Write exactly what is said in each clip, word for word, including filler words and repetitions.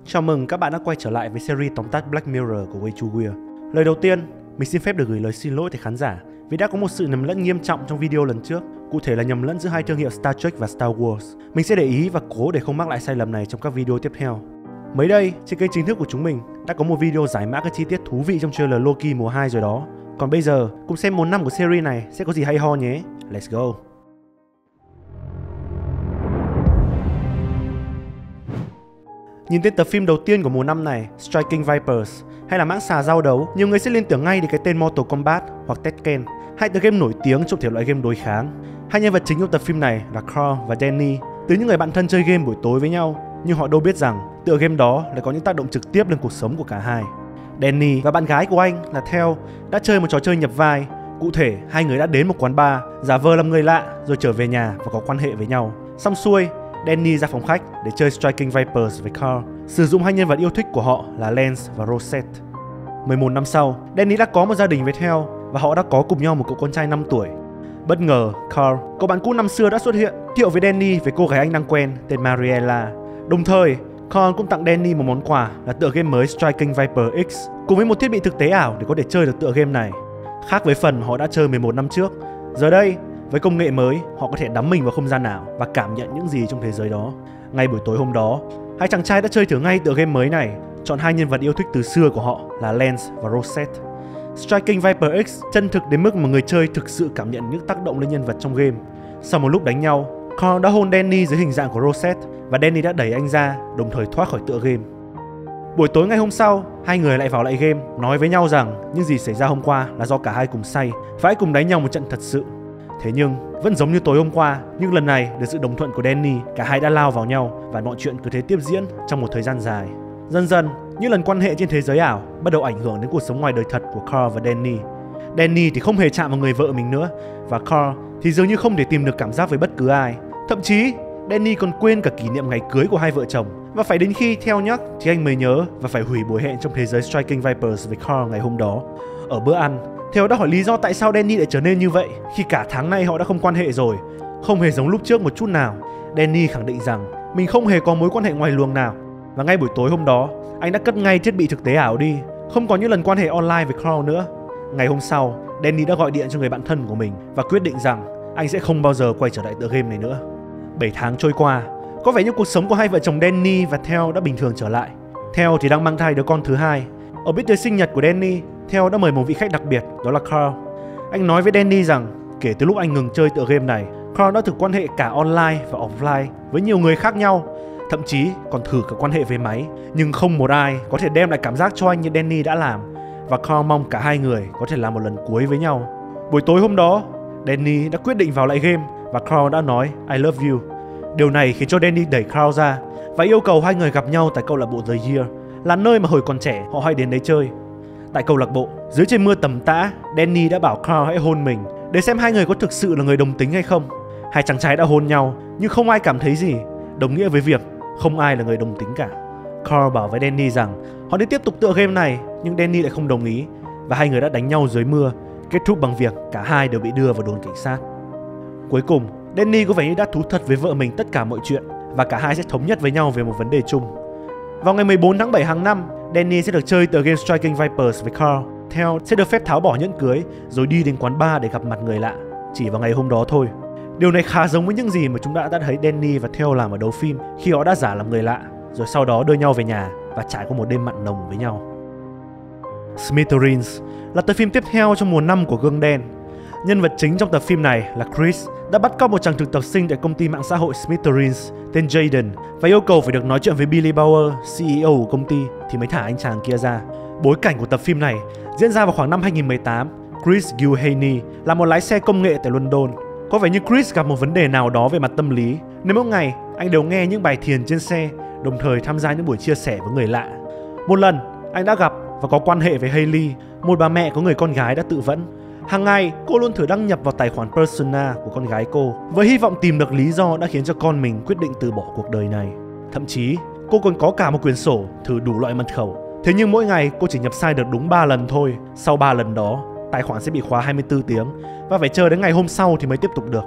Chào mừng các bạn đã quay trở lại với series tóm tắt Black Mirror của Way to Weird. Lời đầu tiên, mình xin phép được gửi lời xin lỗi tới khán giả vì đã có một sự nhầm lẫn nghiêm trọng trong video lần trước, cụ thể là nhầm lẫn giữa hai thương hiệu Star Trek và Star Wars. Mình sẽ để ý và cố để không mắc lại sai lầm này trong các video tiếp theo. Mới đây, trên kênh chính thức của chúng mình đã có một video giải mã các chi tiết thú vị trong trailer Loki mùa hai rồi đó. Còn bây giờ, cùng xem mùa năm của series này sẽ có gì hay ho nhé. Let's go! Nhìn tên tập phim đầu tiên của mùa năm này, Striking Vipers, hay là mãng xà giao đấu, nhiều người sẽ liên tưởng ngay đến cái tên Mortal Kombat hoặc Tekken, hai tựa game nổi tiếng trong thể loại game đối kháng. Hai nhân vật chính trong tập phim này là Carl và Danny, từ những người bạn thân chơi game buổi tối với nhau, nhưng họ đâu biết rằng tựa game đó lại có những tác động trực tiếp lên cuộc sống của cả hai. Danny và bạn gái của anh là Theo đã chơi một trò chơi nhập vai. Cụ thể, hai người đã đến một quán bar, giả vờ làm người lạ rồi trở về nhà và có quan hệ với nhau. Xong xuôi, Danny ra phòng khách để chơi Striking Vipers với Carl, sử dụng hai nhân vật yêu thích của họ là Lance và Rosette. mười một năm sau, Danny đã có một gia đình với Theo và họ đã có cùng nhau một cậu con trai năm tuổi. Bất ngờ, Carl, cậu bạn cũ năm xưa đã xuất hiện, giới thiệu với Danny về cô gái anh đang quen tên Mariella. Đồng thời, Carl cũng tặng Danny một món quà là tựa game mới Striking Viper X cùng với một thiết bị thực tế ảo để có thể chơi được tựa game này. Khác với phần họ đã chơi mười một năm trước, giờ đây với công nghệ mới, họ có thể đắm mình vào không gian ảo và cảm nhận những gì trong thế giới đó. Ngay buổi tối hôm đó, hai chàng trai đã chơi thử ngay tựa game mới này, chọn hai nhân vật yêu thích từ xưa của họ là Lance và Rosette. Striking Viper X chân thực đến mức mà người chơi thực sự cảm nhận những tác động lên nhân vật trong game. Sau một lúc đánh nhau, Carl đã hôn Danny dưới hình dạng của Rosette và Danny đã đẩy anh ra, đồng thời thoát khỏi tựa game. Buổi tối ngày hôm sau, hai người lại vào lại game, nói với nhau rằng những gì xảy ra hôm qua là do cả hai cùng say, phải cùng đánh nhau một trận thật sự. Thế nhưng, vẫn giống như tối hôm qua, nhưng lần này được sự đồng thuận của Danny, cả hai đã lao vào nhau và mọi chuyện cứ thế tiếp diễn trong một thời gian dài. Dần dần, những lần quan hệ trên thế giới ảo bắt đầu ảnh hưởng đến cuộc sống ngoài đời thật của Carl và Danny. Danny thì không hề chạm vào người vợ mình nữa, và Carl thì dường như không thể tìm được cảm giác với bất cứ ai. Thậm chí, Danny còn quên cả kỷ niệm ngày cưới của hai vợ chồng, và phải đến khi Theo nhắc thì anh mới nhớ và phải hủy buổi hẹn trong thế giới Striking Vipers với Carl ngày hôm đó. Ở bữa ăn, Theo đã hỏi lý do tại sao Danny lại trở nên như vậy khi cả tháng nay họ đã không quan hệ rồi, không hề giống lúc trước một chút nào. Danny khẳng định rằng mình không hề có mối quan hệ ngoài luồng nào, và ngay buổi tối hôm đó, anh đã cất ngay thiết bị thực tế ảo đi, không có những lần quan hệ online với Carl nữa. Ngày hôm sau, Danny đã gọi điện cho người bạn thân của mình và quyết định rằng anh sẽ không bao giờ quay trở lại tựa game này nữa. bảy tháng trôi qua, có vẻ như cuộc sống của hai vợ chồng Danny và Theo đã bình thường trở lại. Theo thì đang mang thai đứa con thứ hai. Ở bữa tiệc sinh nhật của Danny, Theo đã mời một vị khách đặc biệt, đó là Carl. Anh nói với Danny rằng kể từ lúc anh ngừng chơi tựa game này, Carl đã thử quan hệ cả online và offline với nhiều người khác nhau, thậm chí còn thử cả quan hệ với máy, nhưng không một ai có thể đem lại cảm giác cho anh như Danny đã làm, và Carl mong cả hai người có thể làm một lần cuối với nhau. Buổi tối hôm đó, Danny đã quyết định vào lại game và Carl đã nói I love you. Điều này khiến cho Danny đẩy Carl ra và yêu cầu hai người gặp nhau tại câu lạc bộ The Year, là nơi mà hồi còn trẻ họ hay đến đấy chơi. Tại câu lạc bộ, dưới trời mưa tầm tã, Danny đã bảo Carl hãy hôn mình để xem hai người có thực sự là người đồng tính hay không. Hai chàng trai đã hôn nhau nhưng không ai cảm thấy gì, đồng nghĩa với việc không ai là người đồng tính cả. Carl bảo với Danny rằng họ nên tiếp tục tựa game này, nhưng Danny lại không đồng ý và hai người đã đánh nhau dưới mưa, kết thúc bằng việc cả hai đều bị đưa vào đồn cảnh sát. Cuối cùng, Danny có vẻ như đã thú thật với vợ mình tất cả mọi chuyện và cả hai sẽ thống nhất với nhau về một vấn đề chung. Vào ngày mười bốn tháng bảy hàng năm, Danny sẽ được chơi tựa game Striking Vipers với Carl. Theo sẽ được phép tháo bỏ nhẫn cưới rồi đi đến quán bar để gặp mặt người lạ, chỉ vào ngày hôm đó thôi. Điều này khá giống với những gì mà chúng ta đã thấy Danny và Theo làm ở đầu phim khi họ đã giả làm người lạ, rồi sau đó đưa nhau về nhà và trải qua một đêm mặn nồng với nhau. Smithereens là tập phim tiếp theo trong mùa năm của Gương Đen. Nhân vật chính trong tập phim này là Chris đã bắt cóc một chàng thực tập sinh tại công ty mạng xã hội Smithereens tên Jaden và yêu cầu phải được nói chuyện với Billy Bauer, xê e ô của công ty thì mới thả anh chàng kia ra. Bối cảnh của tập phim này diễn ra vào khoảng năm hai nghìn không trăm mười tám. Chris Gilhaney là một lái xe công nghệ tại London. Có vẻ như Chris gặp một vấn đề nào đó về mặt tâm lý, nên mỗi ngày anh đều nghe những bài thiền trên xe, đồng thời tham gia những buổi chia sẻ với người lạ. Một lần, anh đã gặp và có quan hệ với Hailey, một bà mẹ có người con gái đã tự vẫn. Hàng ngày, cô luôn thử đăng nhập vào tài khoản Persona của con gái cô với hy vọng tìm được lý do đã khiến cho con mình quyết định từ bỏ cuộc đời này. Thậm chí, cô còn có cả một quyển sổ thử đủ loại mật khẩu. Thế nhưng mỗi ngày cô chỉ nhập sai được đúng ba lần thôi. Sau ba lần đó, tài khoản sẽ bị khóa hai mươi tư tiếng và phải chờ đến ngày hôm sau thì mới tiếp tục được.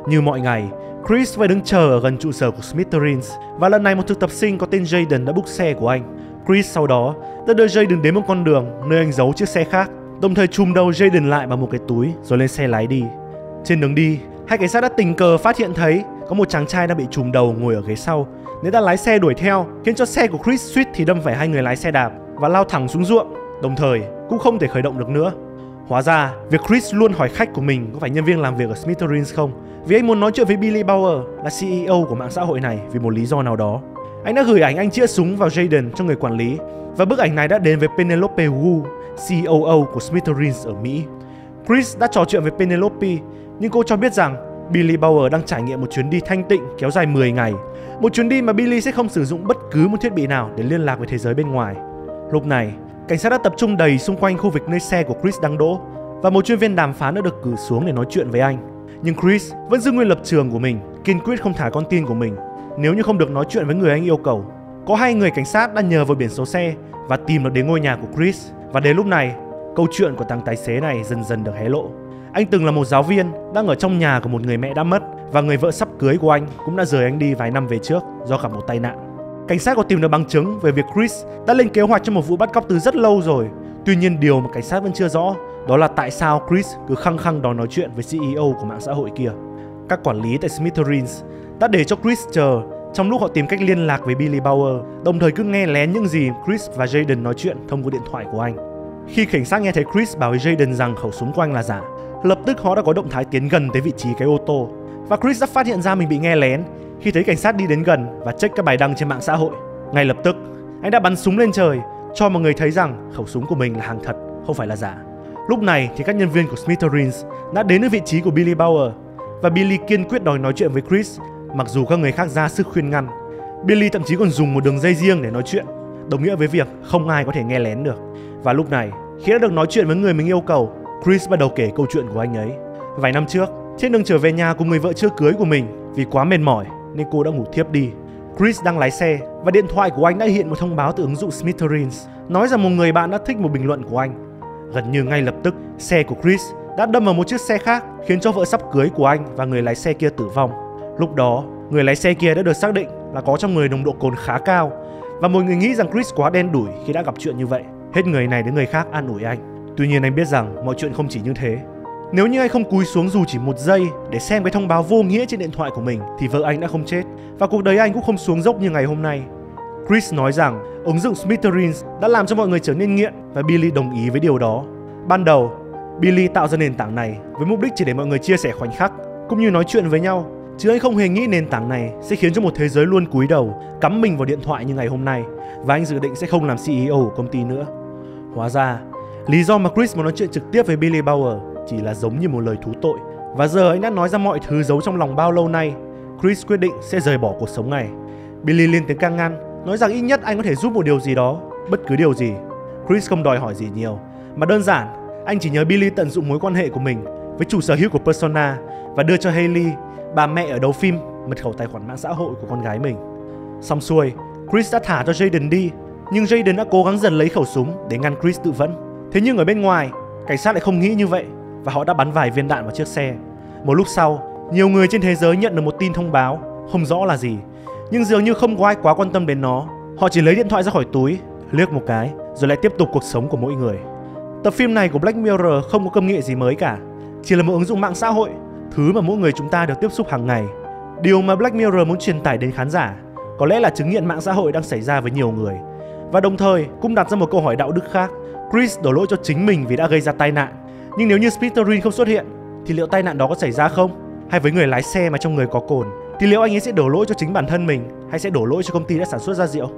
Như mọi ngày, Chris phải đứng chờ ở gần trụ sở của Smithereens và lần này một thực tập sinh có tên Jaden đã book xe của anh. Chris sau đó đã đưa Jaden đến một con đường nơi anh giấu chiếc xe khác, đồng thời chùm đầu Jaden lại bằng một cái túi rồi lên xe lái đi. Trên đường đi, hai cảnh sát đã tình cờ phát hiện thấy có một chàng trai đang bị chùm đầu ngồi ở ghế sau. Nên đã lái xe đuổi theo, khiến cho xe của Chris suýt thì đâm phải hai người lái xe đạp và lao thẳng xuống ruộng, đồng thời cũng không thể khởi động được nữa. Hóa ra, việc Chris luôn hỏi khách của mình có phải nhân viên làm việc ở Smithereens không, vì anh muốn nói chuyện với Billy Bauer, là xê e ô của mạng xã hội này vì một lý do nào đó. Anh đã gửi ảnh anh chĩa súng vào Jaden cho người quản lý, và bức ảnh này đã đến với Penelope Wu, xê e ô của Smithereens ở Mỹ. Chris đã trò chuyện với Penelope, nhưng cô cho biết rằng Billy Bauer đang trải nghiệm một chuyến đi thanh tịnh kéo dài mười ngày. Một chuyến đi mà Billy sẽ không sử dụng bất cứ một thiết bị nào để liên lạc với thế giới bên ngoài. Lúc này, cảnh sát đã tập trung đầy xung quanh khu vực nơi xe của Chris đang đỗ, và một chuyên viên đàm phán đã được cử xuống để nói chuyện với anh. Nhưng Chris vẫn giữ nguyên lập trường của mình, kiên quyết không thả con tin của mình nếu như không được nói chuyện với người anh yêu cầu. Có hai người cảnh sát đã nhờ vào biển số xe và tìm được đến ngôi nhà của Chris, và đến lúc này, câu chuyện của thằng tài xế này dần dần được hé lộ. Anh từng là một giáo viên đang ở trong nhà của một người mẹ đã mất, và người vợ sắp cưới của anh cũng đã rời anh đi vài năm về trước do gặp một tai nạn. Cảnh sát có tìm được bằng chứng về việc Chris đã lên kế hoạch cho một vụ bắt cóc từ rất lâu rồi. Tuy nhiên điều mà cảnh sát vẫn chưa rõ đó là tại sao Chris cứ khăng khăng đòi nói chuyện với xê e ô của mạng xã hội kia. Các quản lý tại Smithereens đã để cho Chris chờ trong lúc họ tìm cách liên lạc với Billy Bauer, đồng thời cứ nghe lén những gì Chris và Jaden nói chuyện thông qua điện thoại của anh. Khi cảnh sát nghe thấy Chris bảo với Jaden rằng khẩu súng của anh là giả, lập tức họ đã có động thái tiến gần tới vị trí cái ô tô, và Chris đã phát hiện ra mình bị nghe lén khi thấy cảnh sát đi đến gần và check các bài đăng trên mạng xã hội. Ngay lập tức, anh đã bắn súng lên trời cho mọi người thấy rằng khẩu súng của mình là hàng thật, không phải là giả. Lúc này thì các nhân viên của Smithereens đã đến ở vị trí của Billy Bauer, và Billy kiên quyết đòi nói chuyện với Chris, mặc dù các người khác ra sức khuyên ngăn. Billy thậm chí còn dùng một đường dây riêng để nói chuyện, đồng nghĩa với việc không ai có thể nghe lén được. Và lúc này, khi đã được nói chuyện với người mình yêu cầu, Chris bắt đầu kể câu chuyện của anh ấy. Vài năm trước, trên đường trở về nhà cùng người vợ chưa cưới của mình, vì quá mệt mỏi nên cô đã ngủ thiếp đi. Chris đang lái xe và điện thoại của anh đã hiện một thông báo từ ứng dụng Smithereens nói rằng một người bạn đã thích một bình luận của anh. Gần như ngay lập tức, xe của Chris đã đâm vào một chiếc xe khác, khiến cho vợ sắp cưới của anh và người lái xe kia tử vong. Lúc đó, người lái xe kia đã được xác định là có trong người nồng độ cồn khá cao, và mọi người nghĩ rằng Chris quá đen đủi khi đã gặp chuyện như vậy. Hết người này đến người khác an ủi anh. Tuy nhiên anh biết rằng mọi chuyện không chỉ như thế. Nếu như anh không cúi xuống dù chỉ một giây để xem cái thông báo vô nghĩa trên điện thoại của mình thì vợ anh đã không chết, và cuộc đời anh cũng không xuống dốc như ngày hôm nay. Chris nói rằng ứng dụng Smithereens đã làm cho mọi người trở nên nghiện, và Billy đồng ý với điều đó. Ban đầu, Billy tạo ra nền tảng này với mục đích chỉ để mọi người chia sẻ khoảnh khắc cũng như nói chuyện với nhau, chứ anh không hề nghĩ nền tảng này sẽ khiến cho một thế giới luôn cúi đầu cắm mình vào điện thoại như ngày hôm nay, và anh dự định sẽ không làm xê e ô của công ty nữa. Hóa ra, lý do mà Chris muốn nói chuyện trực tiếp với Billy Bauer chỉ là giống như một lời thú tội, và giờ anh đã nói ra mọi thứ giấu trong lòng bao lâu nay. Chris quyết định sẽ rời bỏ cuộc sống này. Billy lên tiếng can ngăn, nói rằng ít nhất anh có thể giúp một điều gì đó, bất cứ điều gì. Chris không đòi hỏi gì nhiều, mà đơn giản anh chỉ nhờ Billy tận dụng mối quan hệ của mình với chủ sở hữu của Persona và đưa cho Hailey, bà mẹ ở đầu phim, mật khẩu tài khoản mạng xã hội của con gái mình. Xong xuôi, Chris đã thả cho Jaden đi, nhưng Jaden đã cố gắng giật lấy khẩu súng để ngăn Chris tự vẫn. Thế nhưng ở bên ngoài, cảnh sát lại không nghĩ như vậy, và họ đã bắn vài viên đạn vào chiếc xe. Một lúc sau, nhiều người trên thế giới nhận được một tin thông báo, không rõ là gì, nhưng dường như không có ai quá quan tâm đến nó. Họ chỉ lấy điện thoại ra khỏi túi, liếc một cái, rồi lại tiếp tục cuộc sống của mỗi người. Tập phim này của Black Mirror không có công nghệ gì mới cả, chỉ là một ứng dụng mạng xã hội, thứ mà mỗi người chúng ta được tiếp xúc hàng ngày. Điều mà Black Mirror muốn truyền tải đến khán giả có lẽ là chứng nghiện mạng xã hội đang xảy ra với nhiều người, và đồng thời cũng đặt ra một câu hỏi đạo đức khác. Chris đổ lỗi cho chính mình vì đã gây ra tai nạn, nhưng nếu như Smithereens không xuất hiện thì liệu tai nạn đó có xảy ra không? Hay với người lái xe mà trong người có cồn thì liệu anh ấy sẽ đổ lỗi cho chính bản thân mình, hay sẽ đổ lỗi cho công ty đã sản xuất ra rượu?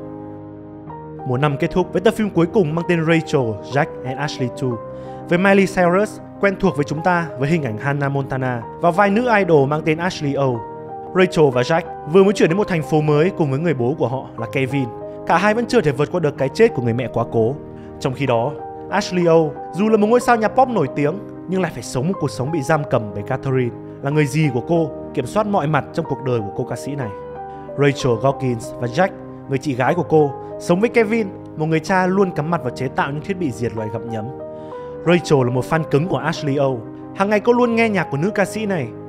Một năm kết thúc với tập phim cuối cùng mang tên Rachel, Jack and Ashley hai, với Miley Cyrus quen thuộc với chúng ta với hình ảnh Hannah Montana và vai nữ idol mang tên Ashley O. Rachel và Jack vừa mới chuyển đến một thành phố mới cùng với người bố của họ là Kevin. Cả hai vẫn chưa thể vượt qua được cái chết của người mẹ quá cố. Trong khi đó, Ashley O dù là một ngôi sao nhạc pop nổi tiếng nhưng lại phải sống một cuộc sống bị giam cầm bởi Catherine, là người dì của cô, kiểm soát mọi mặt trong cuộc đời của cô ca sĩ này. Rachel Dawkins và Jack, người chị gái của cô, sống với Kevin, một người cha luôn cắm mặt vào chế tạo những thiết bị diệt loài gặm nhấm. Rachel là một fan cứng của Ashley O. Hàng ngày cô luôn nghe nhạc của nữ ca sĩ này,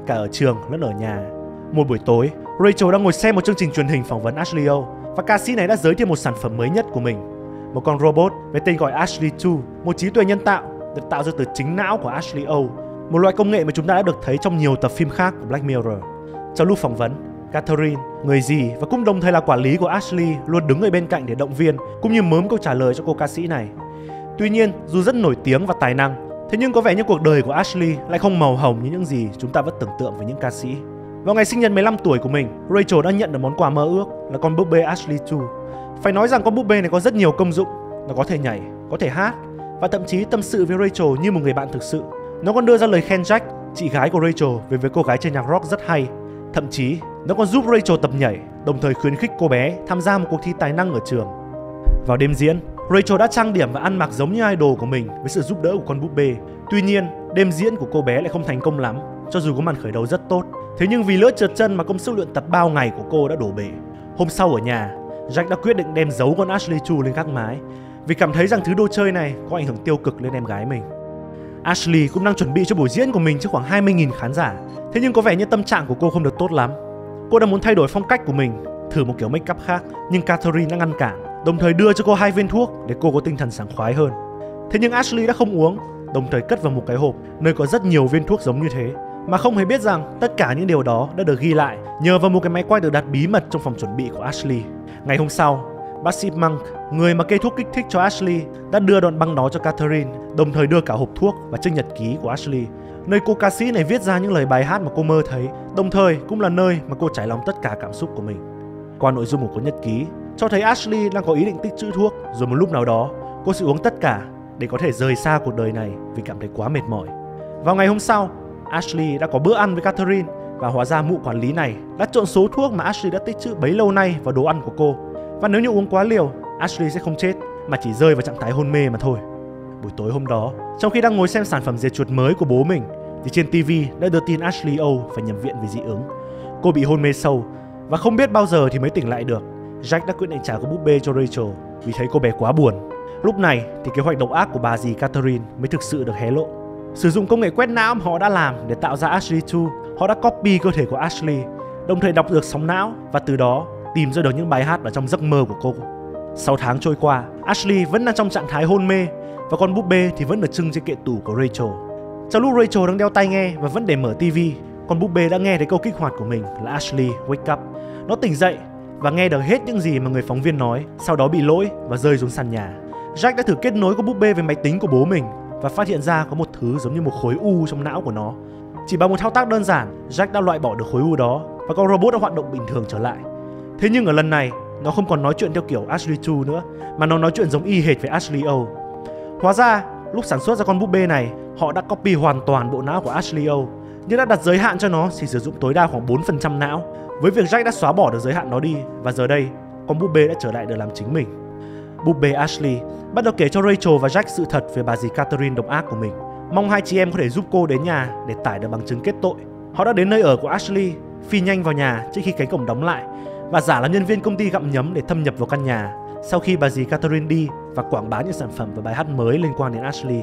cả ở trường lẫn ở nhà. Một buổi tối, Rachel đang ngồi xem một chương trình truyền hình phỏng vấn Ashley O và ca sĩ này đã giới thiệu một sản phẩm mới nhất của mình, một con robot với tên gọi Ashley hai, một trí tuệ nhân tạo được tạo ra từ chính não của Ashley O, một loại công nghệ mà chúng ta đã được thấy trong nhiều tập phim khác của Black Mirror. Trong lúc phỏng vấn, Catherine, người dì và cũng đồng thời là quản lý của Ashley luôn đứng ở bên cạnh để động viên cũng như mớm câu trả lời cho cô ca sĩ này. Tuy nhiên, dù rất nổi tiếng và tài năng, thế nhưng có vẻ như cuộc đời của Ashley lại không màu hồng như những gì chúng ta vẫn tưởng tượng về những ca sĩ. Vào ngày sinh nhật mười lăm tuổi của mình, Rachel đã nhận được món quà mơ ước là con búp bê Ashley hai. Phải nói rằng con búp bê này có rất nhiều công dụng. Nó có thể nhảy, có thể hát và thậm chí tâm sự với Rachel như một người bạn thực sự. Nó còn đưa ra lời khen Jack, chị gái của Rachel, về với cô gái chơi nhạc rock rất hay. Thậm chí, nó còn giúp Rachel tập nhảy, đồng thời khuyến khích cô bé tham gia một cuộc thi tài năng ở trường. Vào đêm diễn, Rachel đã trang điểm và ăn mặc giống như idol của mình với sự giúp đỡ của con búp bê. Tuy nhiên, đêm diễn của cô bé lại không thành công lắm, cho dù có màn khởi đầu rất tốt. Thế nhưng vì lỡ trượt chân mà công sức luyện tập bao ngày của cô đã đổ bể. Hôm sau ở nhà, Jack đã quyết định đem giấu con Ashley hai lên gác mái vì cảm thấy rằng thứ đồ chơi này có ảnh hưởng tiêu cực lên em gái mình. Ashley cũng đang chuẩn bị cho buổi diễn của mình trước khoảng hai mươi nghìn khán giả. Thế nhưng có vẻ như tâm trạng của cô không được tốt lắm. Cô đang muốn thay đổi phong cách của mình, thử một kiểu make up khác, nhưng Catherine đã ngăn cản, đồng thời đưa cho cô hai viên thuốc để cô có tinh thần sảng khoái hơn. Thế nhưng Ashley đã không uống, đồng thời cất vào một cái hộp nơi có rất nhiều viên thuốc giống như thế, mà không hề biết rằng tất cả những điều đó đã được ghi lại nhờ vào một cái máy quay được đặt bí mật trong phòng chuẩn bị của Ashley. Ngày hôm sau, bác sĩ Monk, người mà kê thuốc kích thích cho Ashley, đã đưa đoạn băng đó cho Catherine, đồng thời đưa cả hộp thuốc và chiếc nhật ký của Ashley, nơi cô ca sĩ này viết ra những lời bài hát mà cô mơ thấy, đồng thời cũng là nơi mà cô trải lòng tất cả cảm xúc của mình. Qua nội dung của cuốn nhật ký, cho thấy Ashley đang có ý định tích trữ thuốc, rồi một lúc nào đó, cô sẽ uống tất cả để có thể rời xa cuộc đời này vì cảm thấy quá mệt mỏi. Vào ngày hôm sau, Ashley đã có bữa ăn với Catherine và hóa ra mụ quản lý này đã trộn số thuốc mà Ashley đã tích trữ bấy lâu nay vào đồ ăn của cô. Và nếu như uống quá liều, Ashley sẽ không chết mà chỉ rơi vào trạng thái hôn mê mà thôi. Buổi tối hôm đó, trong khi đang ngồi xem sản phẩm diệt chuột mới của bố mình, thì trên ti vi đã đưa tin Ashley O phải nhập viện vì dị ứng. Cô bị hôn mê sâu và không biết bao giờ thì mới tỉnh lại được. Jack đã quyết định trả con búp bê cho Rachel vì thấy cô bé quá buồn. Lúc này thì kế hoạch độc ác của bà dì Catherine mới thực sự được hé lộ. Sử dụng công nghệ quét não mà họ đã làm để tạo ra Ashley hai, họ đã copy cơ thể của Ashley, đồng thời đọc được sóng não và từ đó tìm ra được những bài hát ở trong giấc mơ của cô. Sáu tháng trôi qua, Ashley vẫn đang trong trạng thái hôn mê và con búp bê thì vẫn được trưng trên kệ tủ của Rachel. Trong lúc Rachel đang đeo tai nghe và vẫn để mở ti vi, con búp bê đã nghe thấy câu kích hoạt của mình là Ashley wake up. Nó tỉnh dậy và nghe được hết những gì mà người phóng viên nói, sau đó bị lỗi và rơi xuống sàn nhà. Jack đã thử kết nối con búp bê với máy tính của bố mình và phát hiện ra có một thứ giống như một khối u trong não của nó. Chỉ bằng một thao tác đơn giản, Jack đã loại bỏ được khối u đó và con robot đã hoạt động bình thường trở lại. Thế nhưng ở lần này, nó không còn nói chuyện theo kiểu Ashley hai nữa, mà nó nói chuyện giống y hệt với Ashley O. Hóa ra, lúc sản xuất ra con búp bê này, họ đã copy hoàn toàn bộ não của Ashley O, nhưng đã đặt giới hạn cho nó chỉ sử dụng tối đa khoảng bốn phần trăm não. Với việc Jack đã xóa bỏ được giới hạn đó đi, và giờ đây, con búp bê đã trở lại được làm chính mình. Búp bê Ashley bắt đầu kể cho Rachel và Jack sự thật về bà dì Catherine độc ác của mình, mong hai chị em có thể giúp cô đến nhà để tải được bằng chứng kết tội. Họ đã đến nơi ở của Ashley, phi nhanh vào nhà trước khi cánh cổng đóng lại và giả là nhân viên công ty gặm nhấm để thâm nhập vào căn nhà sau khi bà dì Catherine đi và quảng bá những sản phẩm và bài hát mới liên quan đến Ashley.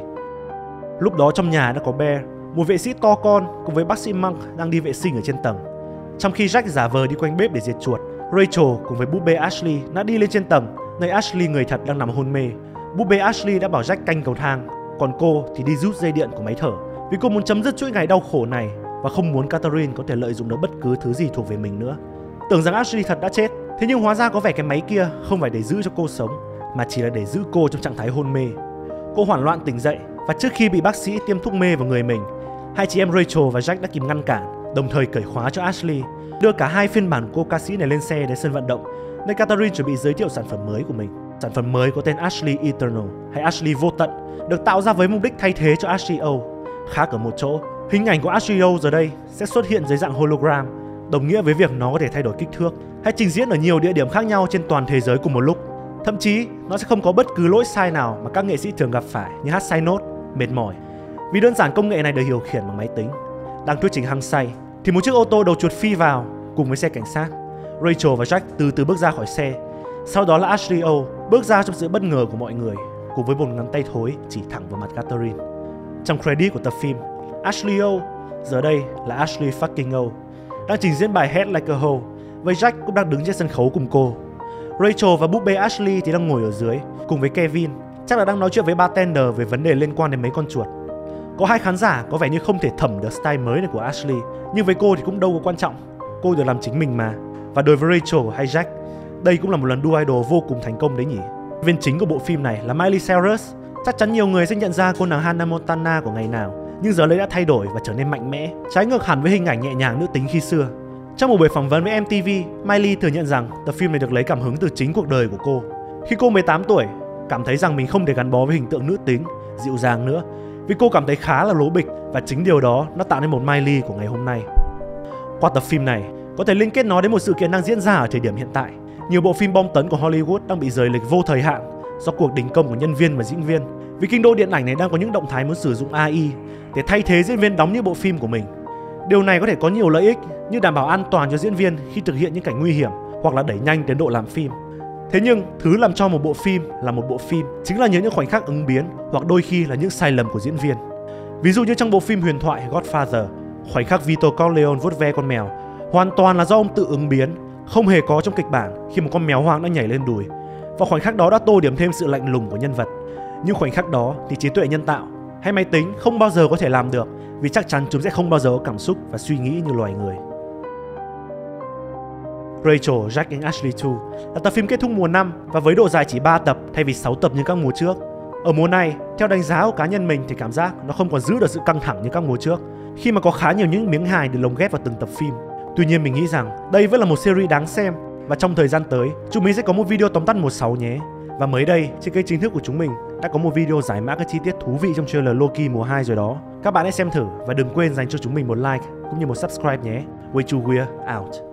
Lúc đó trong nhà đã có Bear, một vệ sĩ to con, cùng với bác sĩ Monk đang đi vệ sinh ở trên tầng. Trong khi Jack giả vờ đi quanh bếp để diệt chuột, Rachel cùng với búp bê Ashley đã đi lên trên tầng, nơi Ashley người thật đang nằm hôn mê. Búp bê Ashley đã bảo Jack canh cầu thang, còn cô thì đi rút dây điện của máy thở vì cô muốn chấm dứt chuỗi ngày đau khổ này và không muốn Catherine có thể lợi dụng được bất cứ thứ gì thuộc về mình nữa. Tưởng rằng Ashley thật đã chết, thế nhưng hóa ra có vẻ cái máy kia không phải để giữ cho cô sống, mà chỉ là để giữ cô trong trạng thái hôn mê. Cô hoảng loạn tỉnh dậy và trước khi bị bác sĩ tiêm thuốc mê vào người mình, hai chị em Rachel và Jack đã kịp ngăn cản, đồng thời cởi khóa cho Ashley, đưa cả hai phiên bản cô ca sĩ này lên xe đến sân vận động, nơi Catherine chuẩn bị giới thiệu sản phẩm mới của mình. Sản phẩm mới có tên Ashley Eternal hay Ashley vô tận, được tạo ra với mục đích thay thế cho Ashley O. Khác ở một chỗ, hình ảnh của Ashley O giờ đây sẽ xuất hiện dưới dạng hologram, đồng nghĩa với việc nó có thể thay đổi kích thước hay trình diễn ở nhiều địa điểm khác nhau trên toàn thế giới cùng một lúc. Thậm chí, nó sẽ không có bất cứ lỗi sai nào mà các nghệ sĩ thường gặp phải như hát sai nốt, mệt mỏi. Vì đơn giản công nghệ này được điều khiển bằng máy tính. Đang thuyết trình hăng say thì một chiếc ô tô đầu chuột phi vào cùng với xe cảnh sát. Rachel và Jack từ từ bước ra khỏi xe. Sau đó là Ashley O bước ra trong sự bất ngờ của mọi người, cùng với một ngón tay thối chỉ thẳng vào mặt Catherine. Trong credit của tập phim, Ashley O giờ đây là Ashley fucking O, đang trình diễn bài Head Like a Hoe, với Jack cũng đang đứng trên sân khấu cùng cô. Rachel và búp bê Ashley thì đang ngồi ở dưới, cùng với Kevin, chắc là đang nói chuyện với bartender về vấn đề liên quan đến mấy con chuột. Có hai khán giả có vẻ như không thể thẩm được style mới này của Ashley, nhưng với cô thì cũng đâu có quan trọng, cô được làm chính mình mà. Và đối với Rachel hay Jack, đây cũng là một lần đua idol vô cùng thành công đấy nhỉ. Viên chính của bộ phim này là Miley Cyrus. Chắc chắn nhiều người sẽ nhận ra cô nàng Hannah Montana của ngày nào, nhưng giờ đây đã thay đổi và trở nên mạnh mẽ, trái ngược hẳn với hình ảnh nhẹ nhàng nữ tính khi xưa. Trong một buổi phỏng vấn với em tê vê, Miley thừa nhận rằng tập phim này được lấy cảm hứng từ chính cuộc đời của cô. Khi cô mười tám tuổi, cảm thấy rằng mình không thể gắn bó với hình tượng nữ tính, dịu dàng nữa, vì cô cảm thấy khá là lố bịch, và chính điều đó nó tạo nên một Miley của ngày hôm nay. Qua tập phim này, có thể liên kết nó đến một sự kiện đang diễn ra ở thời điểm hiện tại. Nhiều bộ phim bom tấn của Hollywood đang bị rời lịch vô thời hạn do cuộc đình công của nhân viên và diễn viên, vì kinh đô điện ảnh này đang có những động thái muốn sử dụng a i để thay thế diễn viên đóng những bộ phim của mình. Điều này có thể có nhiều lợi ích như đảm bảo an toàn cho diễn viên khi thực hiện những cảnh nguy hiểm, hoặc là đẩy nhanh tiến độ làm phim. Thế nhưng, thứ làm cho một bộ phim là một bộ phim chính là nhớ những khoảnh khắc ứng biến, hoặc đôi khi là những sai lầm của diễn viên. Ví dụ như trong bộ phim huyền thoại Godfather, khoảnh khắc Vito Corleone vuốt ve con mèo hoàn toàn là do ông tự ứng biến, không hề có trong kịch bản khi một con mèo hoang đã nhảy lên đùi. Và khoảnh khắc đó đã tô điểm thêm sự lạnh lùng của nhân vật. Nhưng khoảnh khắc đó thì trí tuệ nhân tạo hay máy tính không bao giờ có thể làm được, vì chắc chắn chúng sẽ không bao giờ có cảm xúc và suy nghĩ như loài người. Rachel, Jack and Ashley hai là tập phim kết thúc mùa năm và với độ dài chỉ ba tập thay vì sáu tập như các mùa trước. Ở mùa này, theo đánh giá của cá nhân mình thì cảm giác nó không còn giữ được sự căng thẳng như các mùa trước, khi mà có khá nhiều những miếng hài được lồng ghép vào từng tập phim. Tuy nhiên mình nghĩ rằng đây vẫn là một series đáng xem, và trong thời gian tới chúng mình sẽ có một video tóm tắt mùa sáu nhé. Và mới đây, trên kênh chính thức của chúng mình đã có một video giải mã các chi tiết thú vị trong trailer Loki mùa hai rồi đó. Các bạn hãy xem thử và đừng quên dành cho chúng mình một like cũng như một subscribe nhé. Way to Weird out.